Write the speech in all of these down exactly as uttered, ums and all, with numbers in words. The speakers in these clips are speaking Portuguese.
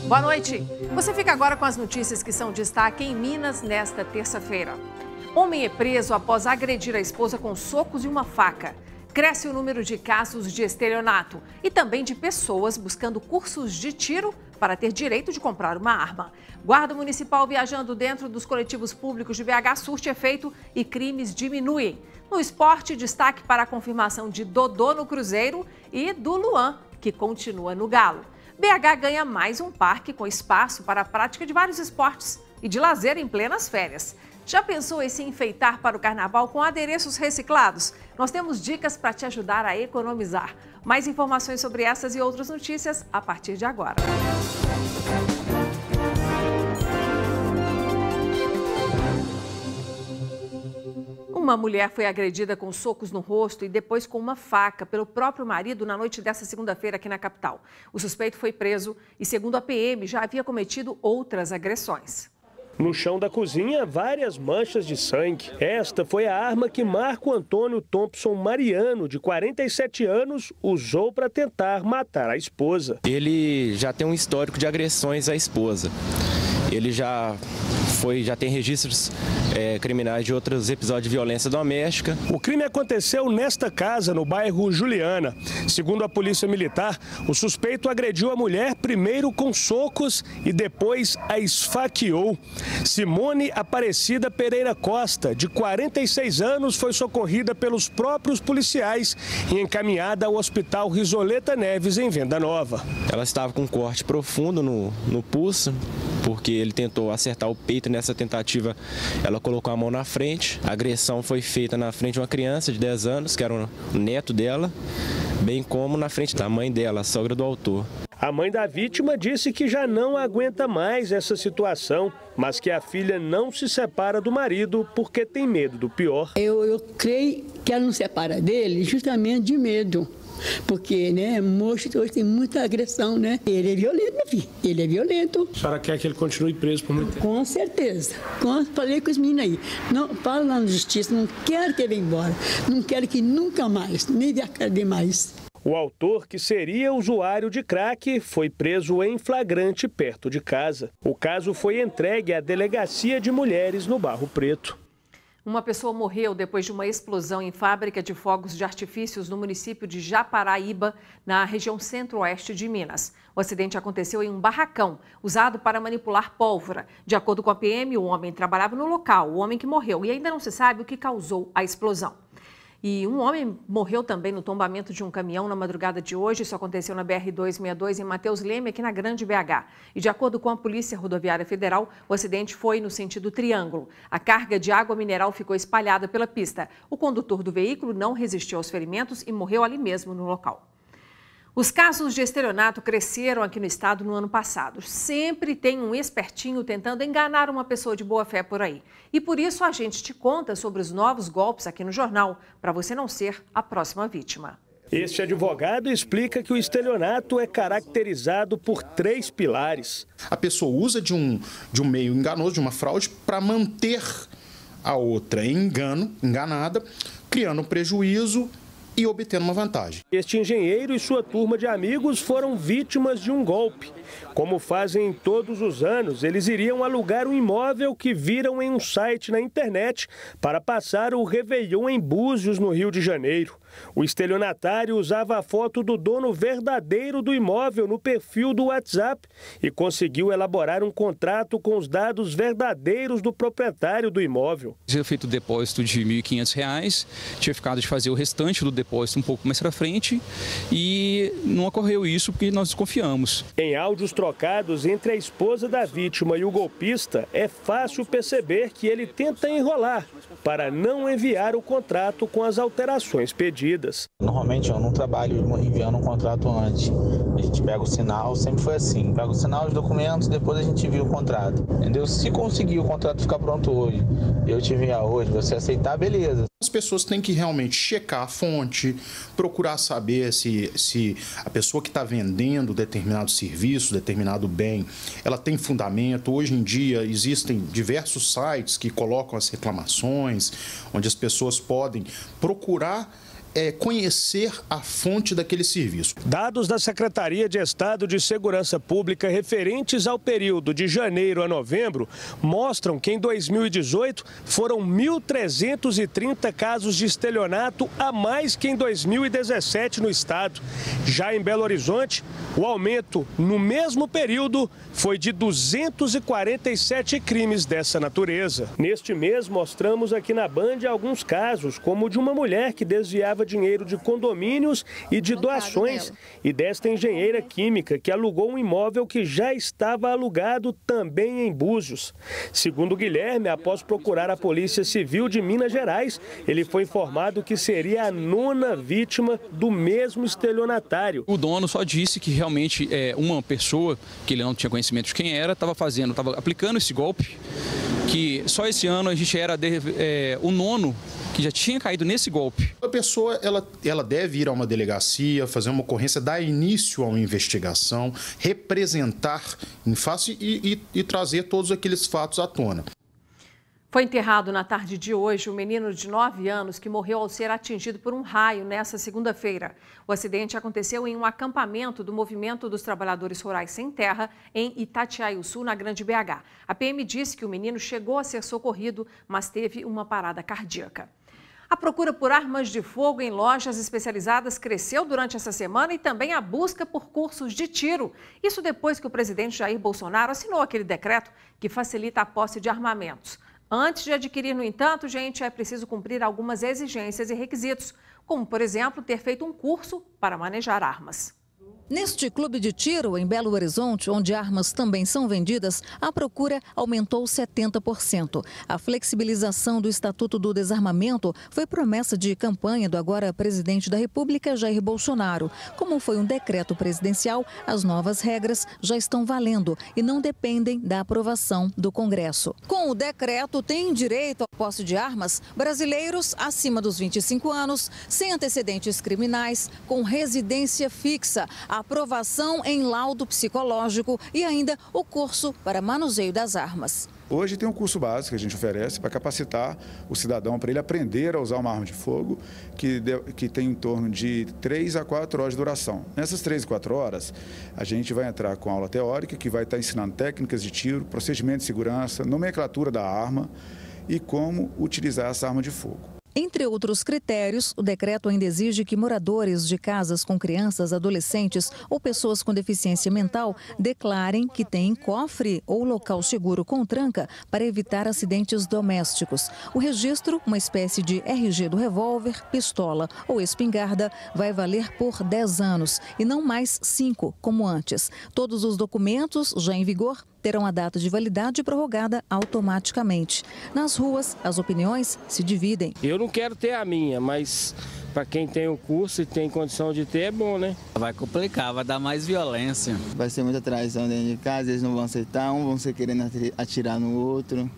Boa noite. Você fica agora com as notícias que são destaque em Minas nesta terça-feira. Homem é preso após agredir a esposa com socos e uma faca. Cresce o número de casos de estelionato e também de pessoas buscando cursos de tiro para ter direito de comprar uma arma. Guarda Municipal viajando dentro dos coletivos públicos de B H surte efeito e crimes diminuem. No esporte, destaque para a confirmação de Dodô no Cruzeiro e do Luan, que continua no Galo. B H ganha mais um parque com espaço para a prática de vários esportes e de lazer em plenas férias. Já pensou em se enfeitar para o carnaval com adereços reciclados? Nós temos dicas para te ajudar a economizar. Mais informações sobre essas e outras notícias a partir de agora. Uma mulher foi agredida com socos no rosto e depois com uma faca pelo próprio marido na noite desta segunda-feira aqui na capital. O suspeito foi preso e, segundo a P M, já havia cometido outras agressões. No chão da cozinha, várias manchas de sangue. Esta foi a arma que Marco Antônio Thompson Mariano, de quarenta e sete anos, usou para tentar matar a esposa. Ele já tem um histórico de agressões à esposa. Ele já foi, já tem registros é, criminais de outros episódios de violência doméstica. O crime aconteceu nesta casa, no bairro Juliana. Segundo a Polícia Militar, o suspeito agrediu a mulher primeiro com socos e depois a esfaqueou. Simone Aparecida Pereira Costa, de quarenta e seis anos, foi socorrida pelos próprios policiais e encaminhada ao Hospital Risoleta Neves, em Venda Nova. Ela estava com um corte profundo no, no pulso, porque ele tentou acertar o peito. Nessa tentativa, ela colocou a mão na frente. A agressão foi feita na frente de uma criança de dez anos, que era o neto dela, bem como na frente da mãe dela, a sogra do autor. A mãe da vítima disse que já não aguenta mais essa situação, mas que a filha não se separa do marido porque tem medo do pior. Eu, eu creio que ela não se separa dele justamente de medo. Porque, né, moço hoje tem muita agressão, né? Ele é violento, meu filho. Ele é violento. A senhora quer que ele continue preso por muito tempo? Com certeza. Com, falei com os meninos aí. Não, fala lá na justiça, não quero que ele vá embora. Não quero que nunca mais, nem ver a cara dele mais. O autor, que seria usuário de crack, foi preso em flagrante perto de casa. O caso foi entregue à Delegacia de Mulheres no Barro Preto. Uma pessoa morreu depois de uma explosão em fábrica de fogos de artifícios no município de Japaraíba, na região centro-oeste de Minas. O acidente aconteceu em um barracão usado para manipular pólvora. De acordo com a P M, o homem trabalhava no local, o homem que morreu, e ainda não se sabe o que causou a explosão. E um homem morreu também no tombamento de um caminhão na madrugada de hoje. Isso aconteceu na B R duzentos e sessenta e dois, em Mateus Leme, aqui na Grande B H. E de acordo com a Polícia Rodoviária Federal, o acidente foi no sentido triângulo. A carga de água mineral ficou espalhada pela pista. O condutor do veículo não resistiu aos ferimentos e morreu ali mesmo no local. Os casos de estelionato cresceram aqui no estado no ano passado. Sempre tem um espertinho tentando enganar uma pessoa de boa fé por aí. E por isso a gente te conta sobre os novos golpes aqui no jornal, para você não ser a próxima vítima. Este advogado explica que o estelionato é caracterizado por três pilares. A pessoa usa de um, de um meio enganoso, de uma fraude, para manter a outra em engano, enganada, criando um prejuízo e obtendo uma vantagem. Este engenheiro e sua turma de amigos foram vítimas de um golpe. Como fazem todos os anos, eles iriam alugar um imóvel que viram em um site na internet para passar o Réveillon em Búzios, no Rio de Janeiro. O estelionatário usava a foto do dono verdadeiro do imóvel no perfil do WhatsApp e conseguiu elaborar um contrato com os dados verdadeiros do proprietário do imóvel. Tinha feito o depósito de mil e quinhentos reais, tinha ficado de fazer o restante do depósito um pouco mais para frente e não ocorreu isso porque nós desconfiamos. Em áudios trocados entre a esposa da vítima e o golpista, é fácil perceber que ele tenta enrolar para não enviar o contrato com as alterações pedidas. Normalmente eu não trabalho enviando um contrato antes. A gente pega o sinal, sempre foi assim. Pega o sinal, os documentos, depois a gente envia o contrato. Entendeu? Se conseguir o contrato ficar pronto hoje, eu te enviar hoje, você aceitar, beleza. As pessoas têm que realmente checar a fonte, procurar saber se, se a pessoa que está vendendo determinado serviço, determinado bem, ela tem fundamento. Hoje em dia existem diversos sites que colocam as reclamações, onde as pessoas podem procurar é, conhecer a fonte daquele serviço. Dados da Secretaria de Estado de Segurança Pública referentes ao período de janeiro a novembro mostram que em dois mil e dezoito foram mil trezentos e trinta casos de estelionato a mais que em dois mil e dezessete no estado. Já em Belo Horizonte, o aumento no mesmo período foi de duzentos e quarenta e sete crimes dessa natureza. Neste mês, mostramos aqui na Band alguns casos, como o de uma mulher que desviava dinheiro de condomínios e de doações, e desta engenheira química que alugou um imóvel que já estava alugado também em Búzios. Segundo Guilherme, após procurar a Polícia Civil de Minas Gerais, ele foi informado que seria a nona vítima do mesmo estelionatário. O dono só disse que realmente é, uma pessoa, que ele não tinha conhecimento de quem era, estava fazendo, estava aplicando esse golpe, que só esse ano a gente era de, é, o nono que já tinha caído nesse golpe. A pessoa ela, ela deve ir a uma delegacia, fazer uma ocorrência, dar início a uma investigação, representar em face e, e, e trazer todos aqueles fatos à tona. Foi enterrado na tarde de hoje o menino de nove anos que morreu ao ser atingido por um raio nesta segunda-feira. O acidente aconteceu em um acampamento do Movimento dos Trabalhadores Rurais Sem Terra, em Itatiaiuçu, na Grande B H. A P M disse que o menino chegou a ser socorrido, mas teve uma parada cardíaca. A procura por armas de fogo em lojas especializadas cresceu durante essa semana e também a busca por cursos de tiro. Isso depois que o presidente Jair Bolsonaro assinou aquele decreto que facilita a posse de armamentos. Antes de adquirir, no entanto, gente, é preciso cumprir algumas exigências e requisitos, como, por exemplo, ter feito um curso para manejar armas. Neste clube de tiro, em Belo Horizonte, onde armas também são vendidas, a procura aumentou setenta por cento. A flexibilização do Estatuto do Desarmamento foi promessa de campanha do agora presidente da República, Jair Bolsonaro. Como foi um decreto presidencial, as novas regras já estão valendo e não dependem da aprovação do Congresso. Com o decreto, têm direito à posse de armas brasileiros acima dos vinte e cinco anos, sem antecedentes criminais, com residência fixa, aprovação em laudo psicológico e ainda o curso para manuseio das armas. Hoje tem um curso básico que a gente oferece para capacitar o cidadão para ele aprender a usar uma arma de fogo que, de, que tem em torno de três a quatro horas de duração. Nessas três a quatro horas, a gente vai entrar com aula teórica que vai estar ensinando técnicas de tiro, procedimento de segurança, nomenclatura da arma e como utilizar essa arma de fogo. Entre outros critérios, o decreto ainda exige que moradores de casas com crianças, adolescentes ou pessoas com deficiência mental declarem que têm cofre ou local seguro com tranca para evitar acidentes domésticos. O registro, uma espécie de R G do revólver, pistola ou espingarda, vai valer por dez anos e não mais cinco, como antes. Todos os documentos já em vigor terão a data de validade prorrogada automaticamente. Nas ruas, as opiniões se dividem. Eu não quero ter a minha, mas para quem tem o curso e tem condição de ter, é bom, né? Vai complicar, vai dar mais violência. Vai ser muita traição dentro de casa, eles não vão aceitar, um vão ser querendo atirar no outro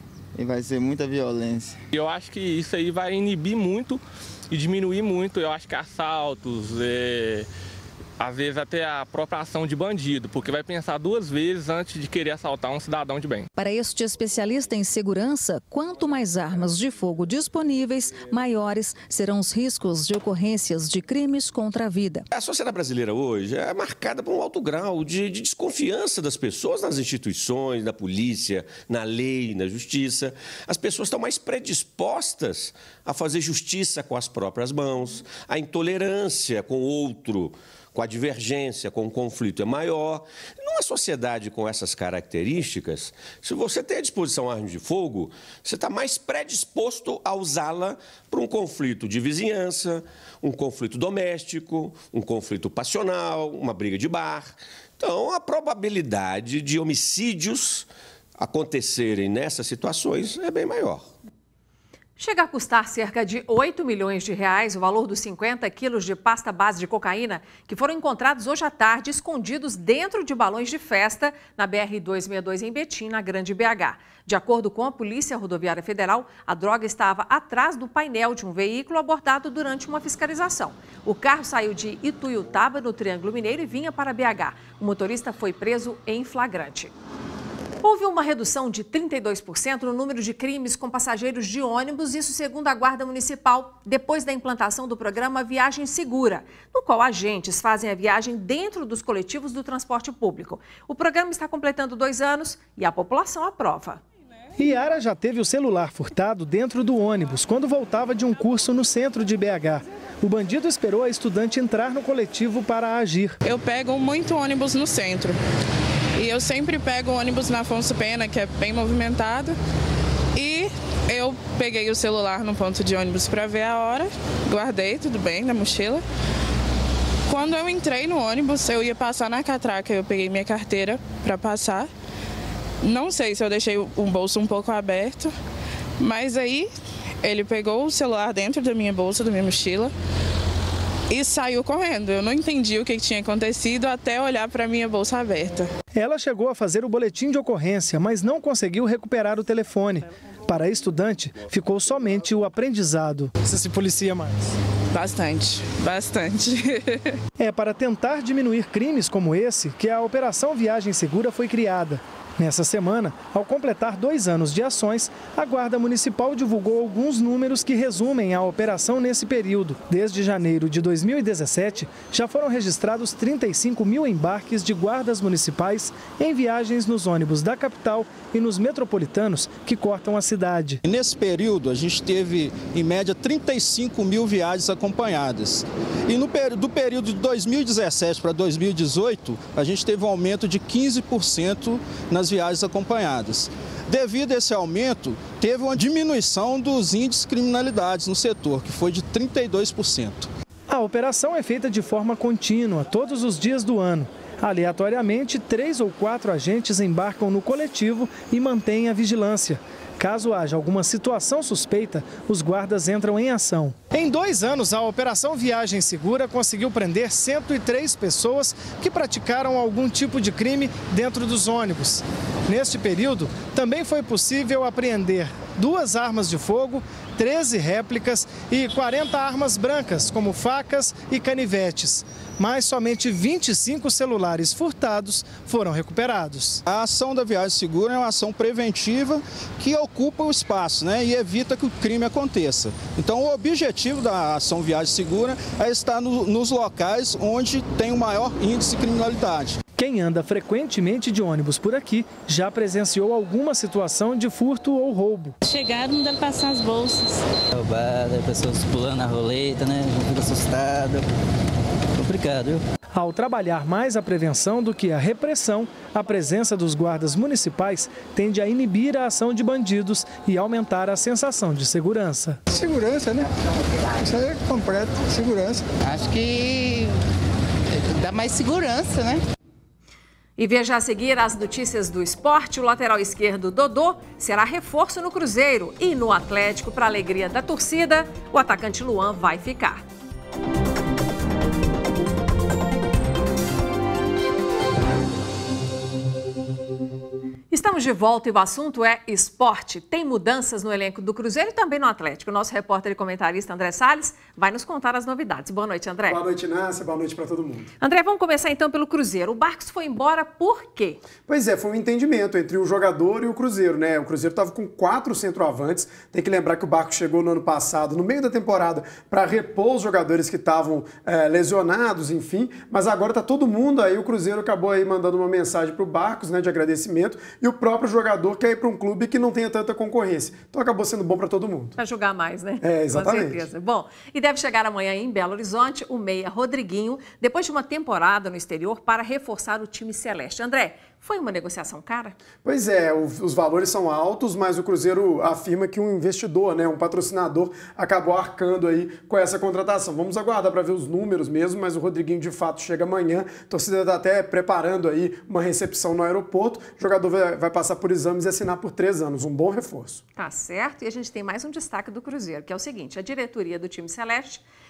e vai ser muita violência. Eu acho que isso aí vai inibir muito e diminuir muito, eu acho que assaltos, é... às vezes até a própria ação de bandido, porque vai pensar duas vezes antes de querer assaltar um cidadão de bem. Para este especialista em segurança, quanto mais armas de fogo disponíveis, maiores serão os riscos de ocorrências de crimes contra a vida. A sociedade brasileira hoje é marcada por um alto grau de, de desconfiança das pessoas nas instituições, na polícia, na lei, na justiça. As pessoas estão mais predispostas a fazer justiça com as próprias mãos, a intolerância com o outro, com a divergência, com o conflito é maior. Numa sociedade com essas características, se você tem à disposição arma de fogo, você está mais predisposto a usá-la para um conflito de vizinhança, um conflito doméstico, um conflito passional, uma briga de bar. Então, a probabilidade de homicídios acontecerem nessas situações é bem maior. Chega a custar cerca de oito milhões de reais o valor dos cinquenta quilos de pasta base de cocaína que foram encontrados hoje à tarde escondidos dentro de balões de festa na B R duzentos e sessenta e dois em Betim, na Grande B H. De acordo com a Polícia Rodoviária Federal, a droga estava atrás do painel de um veículo abordado durante uma fiscalização. O carro saiu de Ituiutaba, no Triângulo Mineiro, e vinha para B H. O motorista foi preso em flagrante. Houve uma redução de trinta e dois por cento no número de crimes com passageiros de ônibus, isso segundo a Guarda Municipal, depois da implantação do programa Viagem Segura, no qual agentes fazem a viagem dentro dos coletivos do transporte público. O programa está completando dois anos e a população aprova. Yara já teve o celular furtado dentro do ônibus quando voltava de um curso no centro de B H. O bandido esperou a estudante entrar no coletivo para agir. Eu pego muito ônibus no centro e eu sempre pego ônibus na Afonso Pena, que é bem movimentado. E eu peguei o celular no ponto de ônibus para ver a hora, guardei tudo bem na mochila. Quando eu entrei no ônibus, eu ia passar na catraca, eu peguei minha carteira para passar. Não sei se eu deixei o bolso um pouco aberto, mas aí ele pegou o celular dentro da minha bolsa, da minha mochila, e saiu correndo. Eu não entendi o que tinha acontecido até olhar para a minha bolsa aberta. Ela chegou a fazer o boletim de ocorrência, mas não conseguiu recuperar o telefone. Para a estudante, ficou somente o aprendizado. Você se policia mais? Bastante, bastante. É para tentar diminuir crimes como esse que a Operação Viagem Segura foi criada. Nessa semana, ao completar dois anos de ações, a Guarda Municipal divulgou alguns números que resumem a operação nesse período. Desde janeiro de dois mil e dezessete, já foram registrados trinta e cinco mil embarques de guardas municipais em viagens nos ônibus da capital e nos metropolitanos que cortam a cidade. Nesse período, a gente teve, em média, trinta e cinco mil viagens acompanhadas. E no, do período de dois mil e dezessete para dois mil e dezoito, a gente teve um aumento de quinze por cento nas viagens acompanhadas. Devido a esse aumento, teve uma diminuição dos índices de criminalidade no setor, que foi de trinta e dois por cento. A operação é feita de forma contínua, todos os dias do ano. Aleatoriamente, três ou quatro agentes embarcam no coletivo e mantêm a vigilância. Caso haja alguma situação suspeita, os guardas entram em ação. Em dois anos, a Operação Viagem Segura conseguiu prender cento e três pessoas que praticaram algum tipo de crime dentro dos ônibus. Neste período, também foi possível apreender duas armas de fogo, treze réplicas e quarenta armas brancas, como facas e canivetes. Mas somente vinte e cinco celulares furtados foram recuperados. A ação da Viagem Segura é uma ação preventiva que ocupa o espaço, né, e evita que o crime aconteça. Então, o objetivo da ação Viagem Segura é estar no, nos locais onde tem o maior índice de criminalidade. Quem anda frequentemente de ônibus por aqui já presenciou alguma situação de furto ou roubo. Chegaram, não deve passar as bolsas. Roubada, pessoas pulando na roleta, né? Fica assustado. Complicado, viu? Ao trabalhar mais a prevenção do que a repressão, a presença dos guardas municipais tende a inibir a ação de bandidos e aumentar a sensação de segurança. Segurança, né? Isso é completo, segurança. Acho que dá mais segurança, né? E veja a seguir as notícias do esporte. O lateral esquerdo Dodô será reforço no Cruzeiro e no Atlético, para a alegria da torcida, o atacante Luan vai ficar. Estamos de volta e o assunto é esporte. Tem mudanças no elenco do Cruzeiro e também no Atlético. O nosso repórter e comentarista André Salles vai nos contar as novidades. Boa noite, André. Boa noite, Nácia. Boa noite para todo mundo. André, vamos começar então pelo Cruzeiro. O Barcos foi embora por quê? Pois é, foi um entendimento entre o jogador e o Cruzeiro, né? O Cruzeiro estava com quatro centroavantes. Tem que lembrar que o Barcos chegou no ano passado, no meio da temporada, para repor os jogadores que estavam é, lesionados, enfim. Mas agora tá todo mundo aí. O Cruzeiro acabou aí mandando uma mensagem para o Barcos, né, de agradecimento. E o próprio jogador quer ir para um clube que não tenha tanta concorrência. Então acabou sendo bom para todo mundo. Para jogar mais, né? É, exatamente. Com certeza. Bom, e deve chegar amanhã em Belo Horizonte o meia Rodriguinho, depois de uma temporada no exterior, para reforçar o time celeste. André, foi uma negociação cara? Pois é, os valores são altos, mas o Cruzeiro afirma que um investidor, né, um patrocinador, acabou arcando aí com essa contratação. Vamos aguardar para ver os números mesmo, mas o Rodriguinho de fato chega amanhã. A torcida está até preparando aí uma recepção no aeroporto. O jogador vai, vai passar por exames e assinar por três anos. Um bom reforço. Tá certo. E a gente tem mais um destaque do Cruzeiro, que é o seguinte: a diretoria do time celeste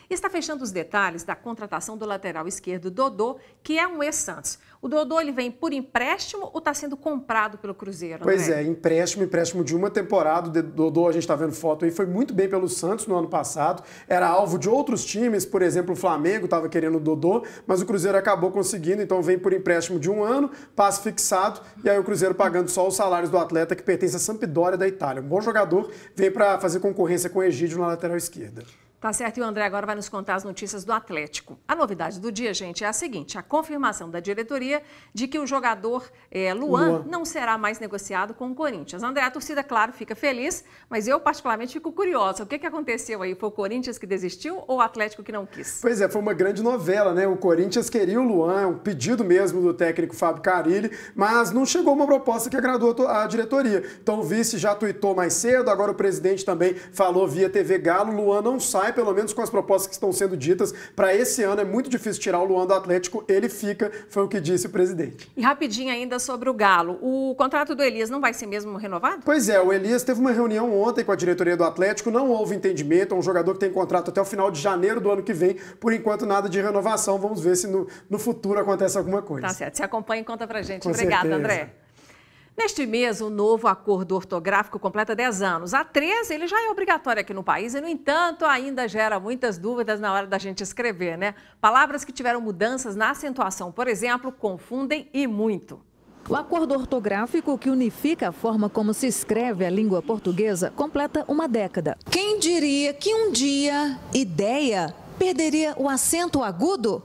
e está fechando os detalhes da contratação do lateral esquerdo Dodô, que é um ex-Santos. O Dodô ele vem por empréstimo ou está sendo comprado pelo Cruzeiro? Pois André? é, empréstimo, empréstimo de uma temporada. O Dodô, a gente está vendo foto aí, foi muito bem pelo Santos no ano passado. Era alvo de outros times, por exemplo, o Flamengo estava querendo o Dodô, mas o Cruzeiro acabou conseguindo, então vem por empréstimo de um ano, passe fixado, e aí o Cruzeiro pagando só os salários do atleta que pertence à Sampdoria da Itália. Um bom jogador, vem para fazer concorrência com o Egídio na lateral esquerda. Tá certo, e o André agora vai nos contar as notícias do Atlético. A novidade do dia, gente, é a seguinte, a confirmação da diretoria de que o jogador é, Luan, Luan não será mais negociado com o Corinthians. André, a torcida, claro, fica feliz, mas eu particularmente fico curiosa. O que, que aconteceu aí? Foi o Corinthians que desistiu ou o Atlético que não quis? Pois é, foi uma grande novela, né? O Corinthians queria o Luan, um pedido mesmo do técnico Fábio Carille, mas não chegou uma proposta que agradou a diretoria. Então o vice já tuitou mais cedo, agora o presidente também falou via T V Galo, Luan não sai, pelo menos com as propostas que estão sendo ditas, para esse ano é muito difícil tirar o Luan do Atlético, ele fica, foi o que disse o presidente. E rapidinho ainda sobre o Galo, o contrato do Elias não vai ser mesmo renovado? Pois é, o Elias teve uma reunião ontem com a diretoria do Atlético, não houve entendimento, é um jogador que tem contrato até o final de janeiro do ano que vem, por enquanto nada de renovação, vamos ver se no, no futuro acontece alguma coisa. Tá certo, se acompanha e conta pra gente. Com Obrigada, certeza. André. Neste mês, o novo acordo ortográfico completa dez anos. Há treze, ele já é obrigatório aqui no país e, no entanto, ainda gera muitas dúvidas na hora da gente escrever, né? Palavras que tiveram mudanças na acentuação, por exemplo, confundem e muito. O acordo ortográfico que unifica a forma como se escreve a língua portuguesa completa uma década. Quem diria que um dia ideia perderia o acento agudo?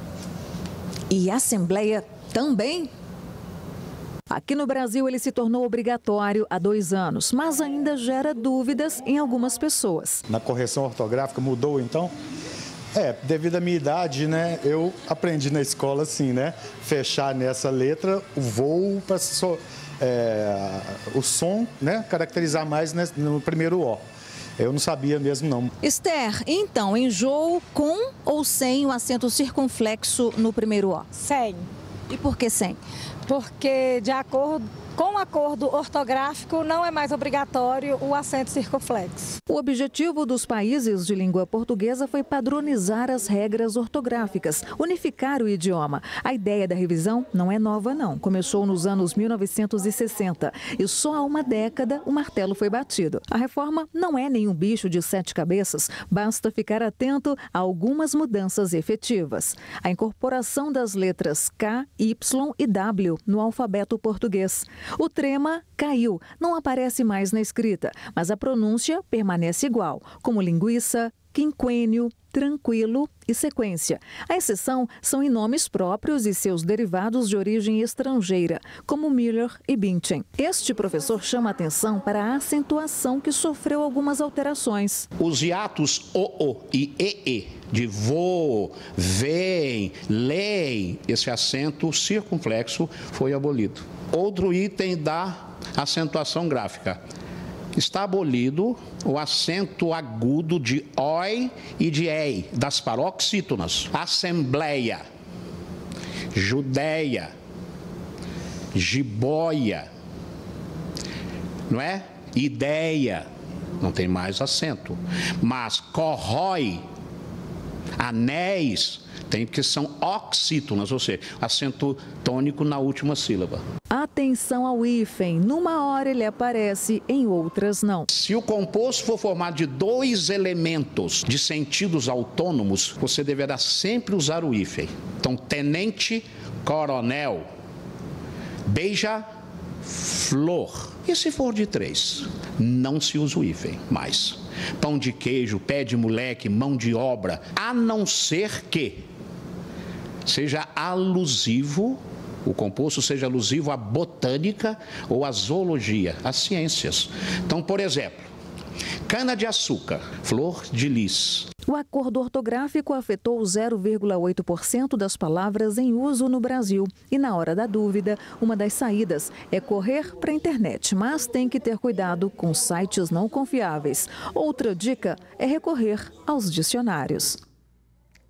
E assembleia também? Aqui no Brasil, ele se tornou obrigatório há dois anos, mas ainda gera dúvidas em algumas pessoas. Na correção ortográfica mudou, então? É, devido à minha idade, né, eu aprendi na escola, assim, né, fechar nessa letra o voo para so, é, o som, né, caracterizar mais no primeiro O. Eu não sabia mesmo, não. Esther, então, enjoo com ou sem o acento circunflexo no primeiro O? Sem. E por que sem? Porque de acordo com o acordo ortográfico não é mais obrigatório o acento circunflexo. O objetivo dos países de língua portuguesa foi padronizar as regras ortográficas, unificar o idioma. A ideia da revisão não é nova, não. Começou nos anos mil novecentos e sessenta e só há uma década o martelo foi batido. A reforma não é nenhum bicho de sete cabeças, basta ficar atento a algumas mudanças efetivas. A incorporação das letras K, Y e W no alfabeto português. O trema caiu, não aparece mais na escrita, mas a pronúncia permanece igual, como linguiça, quinquênio, tranquilo e sequência. A exceção são em nomes próprios e seus derivados de origem estrangeira, como Miller e Binchen. Este professor chama atenção para a acentuação que sofreu algumas alterações. Os hiatos O, O e E, E, de voo, vem, leem, esse acento circunflexo foi abolido. Outro item da acentuação gráfica. Está abolido o acento agudo de oi e de ei, das paroxítonas. Assembleia, Judéia, jiboia, não é? Ideia, não tem mais acento. Mas corrói, anéis, tem porque são oxítonas, ou seja, acento tônico na última sílaba. Atenção ao hífen, numa hora ele aparece, em outras não. Se o composto for formado de dois elementos de sentidos autônomos, você deverá sempre usar o hífen. Então, tenente, coronel, beija-flor. E se for de três? Não se usa o hífen mais. Pão de queijo, pé de moleque, mão de obra, a não ser que seja alusivo, o composto seja alusivo à botânica ou à zoologia, às ciências. Então, por exemplo, cana-de-açúcar, flor de lis. O acordo ortográfico afetou zero vírgula oito por cento das palavras em uso no Brasil. E na hora da dúvida, uma das saídas é correr para a internet, mas tem que ter cuidado com sites não confiáveis. Outra dica é recorrer aos dicionários.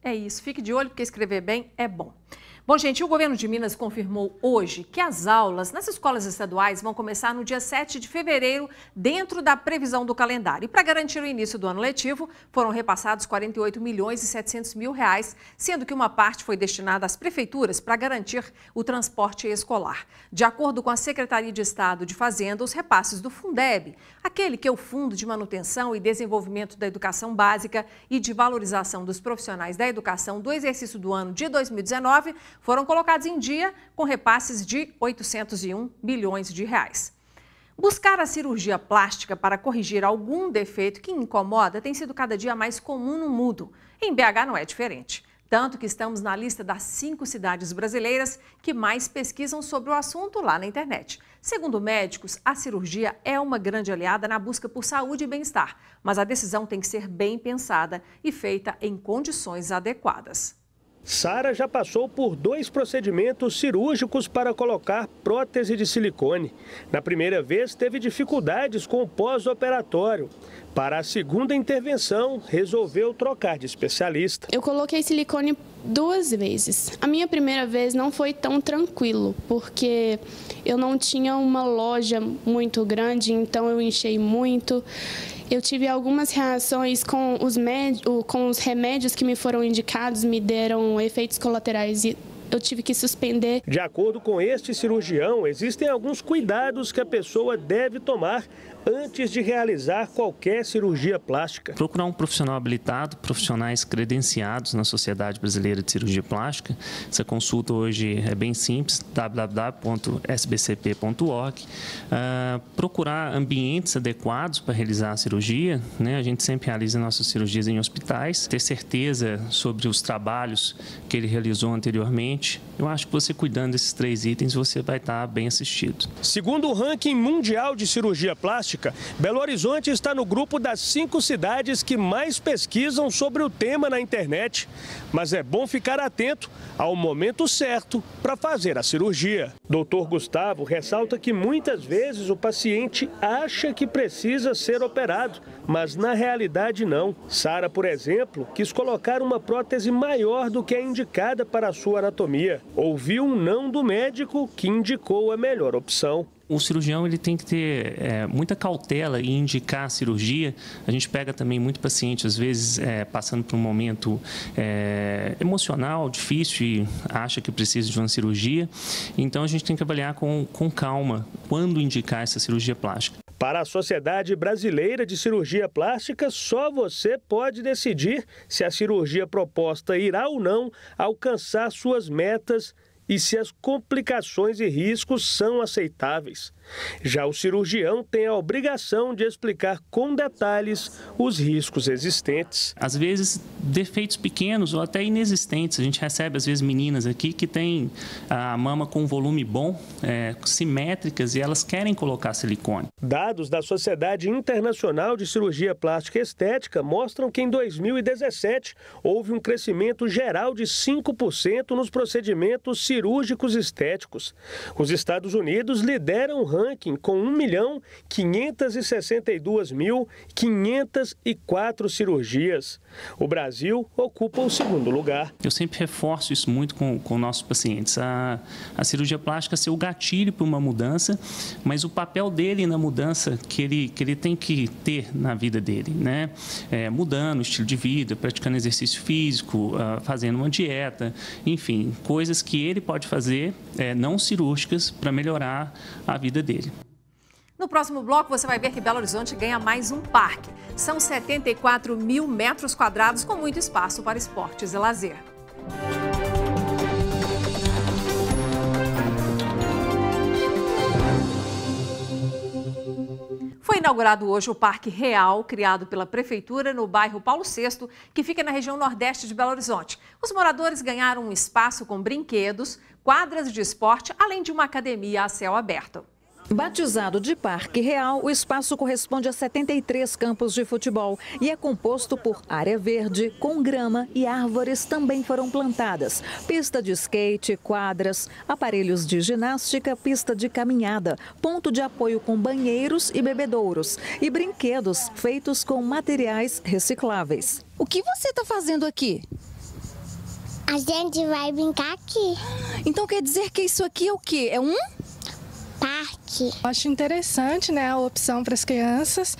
É isso, fique de olho porque escrever bem é bom. Bom, gente, o governo de Minas confirmou hoje que as aulas nas escolas estaduais vão começar no dia sete de fevereiro, dentro da previsão do calendário. E para garantir o início do ano letivo, foram repassados quarenta e oito milhões e setecentos mil reais, sendo que uma parte foi destinada às prefeituras para garantir o transporte escolar. De acordo com a Secretaria de Estado de Fazenda, os repasses do Fundeb, aquele que é o Fundo de Manutenção e Desenvolvimento da Educação Básica e de Valorização dos Profissionais da Educação do exercício do ano de dois mil e dezenove, foram colocados em dia com repasses de oitocentos e um milhões de reais. Buscar a cirurgia plástica para corrigir algum defeito que incomoda tem sido cada dia mais comum no mundo. Em B H não é diferente. Tanto que estamos na lista das cinco cidades brasileiras que mais pesquisam sobre o assunto lá na internet. Segundo médicos, a cirurgia é uma grande aliada na busca por saúde e bem-estar, mas a decisão tem que ser bem pensada e feita em condições adequadas. Sara já passou por dois procedimentos cirúrgicos para colocar prótese de silicone. Na primeira vez, teve dificuldades com o pós-operatório. Para a segunda intervenção, resolveu trocar de especialista. Eu coloquei silicone duas vezes. A minha primeira vez não foi tão tranquilo, porque eu não tinha uma loja muito grande, então eu enchei muito. Eu tive algumas reações com os, com os remédios que me foram indicados, me deram efeitos colaterais e eu tive que suspender. De acordo com este cirurgião, existem alguns cuidados que a pessoa deve tomar antes de realizar qualquer cirurgia plástica. Procurar um profissional habilitado, profissionais credenciados na Sociedade Brasileira de Cirurgia Plástica. Essa consulta hoje é bem simples, w w w ponto s b c p ponto org. Uh, procurar ambientes adequados para realizar a cirurgia, né? A gente sempre realiza nossas cirurgias em hospitais. Ter certeza sobre os trabalhos que ele realizou anteriormente. Eu acho que você cuidando desses três itens, você vai estar bem assistido. Segundo o ranking mundial de cirurgia plástica, Belo Horizonte está no grupo das cinco cidades que mais pesquisam sobre o tema na internet. Mas é bom ficar atento ao momento certo para fazer a cirurgia. doutor Gustavo ressalta que muitas vezes o paciente acha que precisa ser operado, mas na realidade não. Sara, por exemplo, quis colocar uma prótese maior do que a indicada para a sua anatomia. Ouviu um não do médico que indicou a melhor opção. O cirurgião ele tem que ter é, muita cautela em indicar a cirurgia. A gente pega também muito paciente, às vezes, é, passando por um momento é, emocional, difícil e acha que precisa de uma cirurgia. Então, a gente tem que avaliar com, com calma quando indicar essa cirurgia plástica. Para a Sociedade Brasileira de Cirurgia Plástica, só você pode decidir se a cirurgia proposta irá ou não alcançar suas metas e se as complicações e riscos são aceitáveis. Já o cirurgião tem a obrigação de explicar com detalhes os riscos existentes. Às vezes, defeitos pequenos ou até inexistentes. A gente recebe, às vezes, meninas aqui que têm a mama com volume bom, é, simétricas, e elas querem colocar silicone. Dados da Sociedade Internacional de Cirurgia Plástica e Estética mostram que em dois mil e dezessete houve um crescimento geral de cinco por cento nos procedimentos cirúrgicos estéticos. Os Estados Unidos lideram o ranking com um milhão quinhentas e sessenta e duas mil quinhentas e quatro cirurgias. O Brasil ocupa o segundo lugar. Eu sempre reforço isso muito com, com nossos pacientes. A, a cirurgia plástica é o gatilho para uma mudança, mas o papel dele na mudança que ele, que ele tem que ter na vida dele, né? É, mudando o estilo de vida, praticando exercício físico, uh, fazendo uma dieta, enfim, coisas que ele pode fazer, é, não cirúrgicas, para melhorar a vida dele. No próximo bloco, você vai ver que Belo Horizonte ganha mais um parque. São setenta e quatro mil metros quadrados com muito espaço para esportes e lazer. Foi inaugurado hoje o Parque Real, criado pela Prefeitura no bairro Paulo sexto, que fica na região nordeste de Belo Horizonte. Os moradores ganharam um espaço com brinquedos, quadras de esporte, além de uma academia a céu aberto. Batizado de Parque Real, o espaço corresponde a setenta e três campos de futebol e é composto por área verde, com grama e árvores também foram plantadas, pista de skate, quadras, aparelhos de ginástica, pista de caminhada, ponto de apoio com banheiros e bebedouros e brinquedos feitos com materiais recicláveis. O que você está fazendo aqui? A gente vai brincar aqui. Então quer dizer que isso aqui é o quê? É um parque. Acho interessante, né, a opção para as crianças.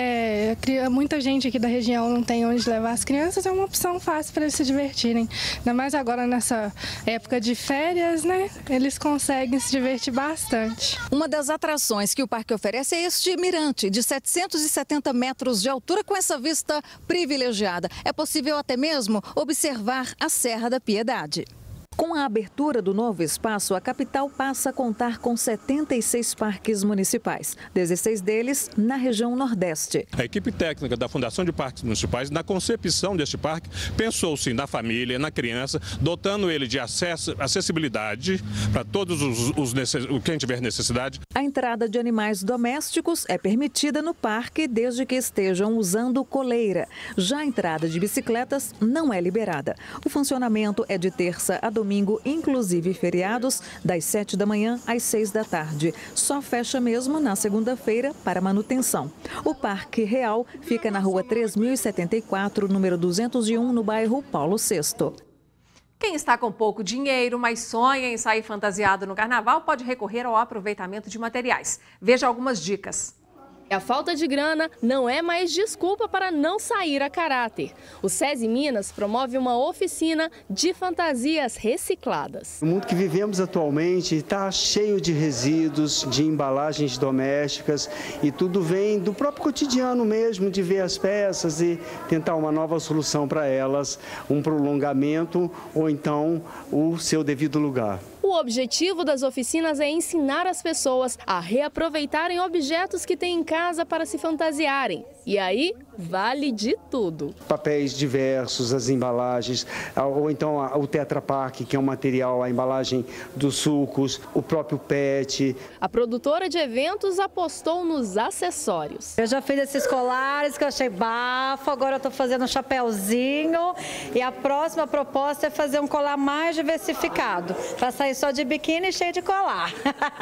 É, muita gente aqui da região não tem onde levar as crianças, é uma opção fácil para eles se divertirem. Ainda mais agora nessa época de férias, né, eles conseguem se divertir bastante. Uma das atrações que o parque oferece é este mirante de setecentos e setenta metros de altura com essa vista privilegiada. É possível até mesmo observar a Serra da Piedade. Com a abertura do novo espaço, a capital passa a contar com setenta e seis parques municipais, dezesseis deles na região Nordeste. A equipe técnica da Fundação de Parques Municipais, na concepção deste parque, pensou sim na família, na criança, dotando ele de acesso, acessibilidade para todos os, os necess... quem tiver necessidade. A entrada de animais domésticos é permitida no parque desde que estejam usando coleira. Já a entrada de bicicletas não é liberada. O funcionamento é de terça a domingo. Domingo, inclusive feriados, das sete da manhã às seis da tarde. Só fecha mesmo na segunda-feira para manutenção. O Parque Real fica na rua três mil e setenta e quatro, número duzentos e um, no bairro Paulo sexto. Quem está com pouco dinheiro, mas sonha em sair fantasiado no carnaval, pode recorrer ao aproveitamento de materiais. Veja algumas dicas. A falta de grana não é mais desculpa para não sair a caráter. O SESI Minas promove uma oficina de fantasias recicladas. O mundo que vivemos atualmente está cheio de resíduos, de embalagens domésticas e tudo vem do próprio cotidiano mesmo, de ver as peças e tentar uma nova solução para elas, um prolongamento ou então o seu devido lugar. O objetivo das oficinas é ensinar as pessoas a reaproveitarem objetos que têm em casa para se fantasiarem. E aí, vale de tudo. Papéis diversos, as embalagens, ou então o Tetra Pak, que é um material, a embalagem dos sucos, o próprio pet. A produtora de eventos apostou nos acessórios. Eu já fiz esses colares que eu achei bafo, agora eu estou fazendo um chapéuzinho. E a próxima proposta é fazer um colar mais diversificado, para sair só de biquíni cheio de colar.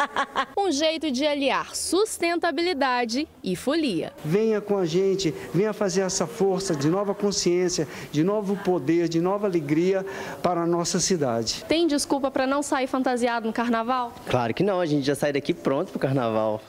Um jeito de aliar sustentabilidade e folia. Venha com a gente, venha fazer essa força de nova consciência, de novo poder, de nova alegria para a nossa cidade. Tem desculpa para não sair fantasiado no carnaval? Claro que não, a gente já sai daqui pronto para o carnaval.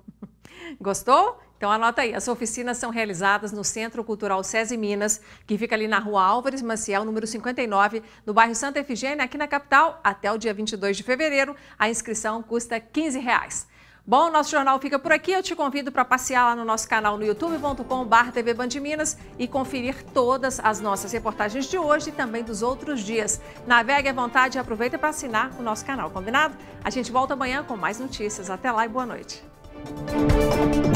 Gostou? Então anota aí, as oficinas são realizadas no Centro Cultural SESI Minas, que fica ali na rua Álvares Maciel, número cinquenta e nove, no bairro Santa Efigênia, aqui na capital, até o dia vinte e dois de fevereiro. A inscrição custa quinze reais. Bom, nosso jornal fica por aqui. Eu te convido para passear lá no nosso canal no youtube ponto com barra T V Band Minas e conferir todas as nossas reportagens de hoje e também dos outros dias. Navegue à vontade e aproveita para assinar o nosso canal, combinado? A gente volta amanhã com mais notícias. Até lá e boa noite.